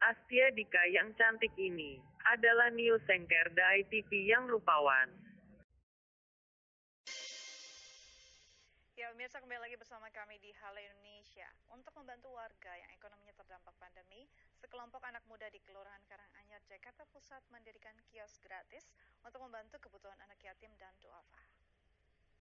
Astia Dika yang cantik ini adalah Niu Sengker dari TV yang rupawan. Ya, pemirsa, kembali lagi bersama kami di Halo Indonesia. Untuk membantu warga yang ekonominya terdampak pandemi, sekelompok anak muda di Kelurahan Karanganyar, Jakarta Pusat mendirikan kios gratis untuk membantu kebutuhan anak yatim dan duafa.